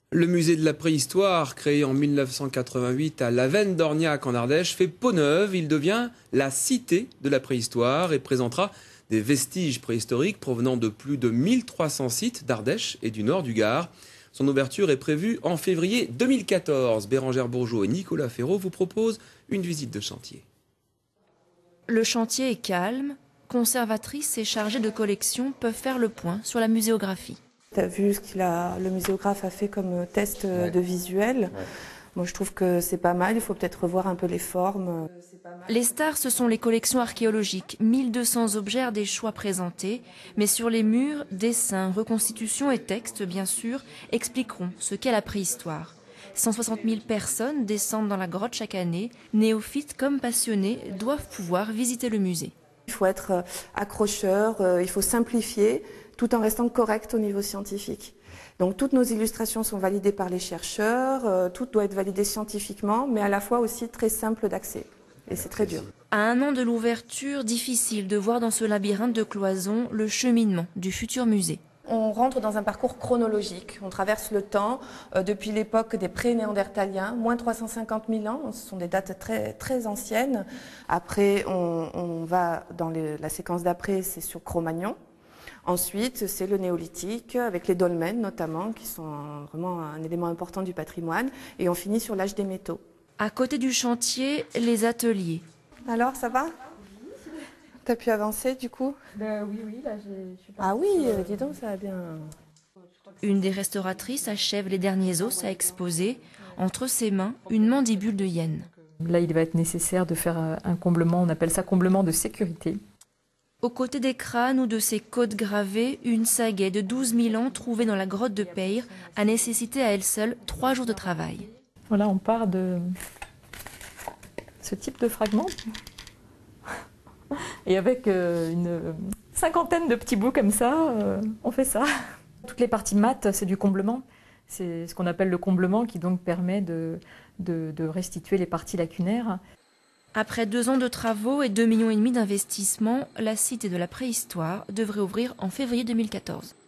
Le musée de la préhistoire, créé en 1988 à Lavennes-d'Orniac en Ardèche, fait peau neuve. Il devient la cité de la préhistoire et présentera des vestiges préhistoriques provenant de plus de 1300 sites d'Ardèche et du nord du Gard. Son ouverture est prévue en février 2014. Bérangère Bourgeot et Nicolas Ferraud vous proposent une visite de chantier. Le chantier est calme. Conservatrices et chargées de collection peuvent faire le point sur la muséographie. Tu as vu ce le muséographe a fait comme test de visuel. Ouais. Moi, je trouve que c'est pas mal. Il faut peut-être revoir un peu les formes. Les stars, ce sont les collections archéologiques. 1200 objets des choix présentés. Mais sur les murs, dessins, reconstitutions et textes, bien sûr, expliqueront ce qu'est la préhistoire. 160 000 personnes descendent dans la grotte chaque année. Néophytes comme passionnés doivent pouvoir visiter le musée. Il faut être accrocheur, il faut simplifier, tout en restant correct au niveau scientifique. Donc toutes nos illustrations sont validées par les chercheurs, tout doit être validé scientifiquement, mais à la fois aussi très simple d'accès. Et c'est très dur. À un an de l'ouverture, difficile de voir dans ce labyrinthe de cloisons le cheminement du futur musée. On rentre dans un parcours chronologique, on traverse le temps depuis l'époque des pré-néandertaliens, moins 350 000 ans, ce sont des dates très, très anciennes. Après, on va dans la séquence d'après, c'est sur Cro-Magnon. Ensuite, c'est le néolithique, avec les dolmens notamment, qui sont vraiment un élément important du patrimoine. Et on finit sur l'âge des métaux. À côté du chantier, les ateliers. Alors, ça va ? T'as pu avancer du coup ? Oui, là je suis Ah oui, dis donc, ça va bien. Une des restauratrices achève les derniers os à exposer. Entre ses mains, une mandibule de hyène. Là, il va être nécessaire de faire un comblement, on appelle ça comblement de sécurité. Aux côtés des crânes ou de ces côtes gravées, une sagaie de 12 000 ans trouvée dans la grotte de Peyre a nécessité à elle seule 3 jours de travail. Voilà, on part de ce type de fragment. Et avec une cinquantaine de petits bouts comme ça, on fait ça. Toutes les parties mates, c'est du comblement. C'est ce qu'on appelle le comblement qui donc permet de restituer les parties lacunaires. Après 2 ans de travaux et 2,5 millions d'investissements, la cité de la préhistoire devrait ouvrir en février 2014.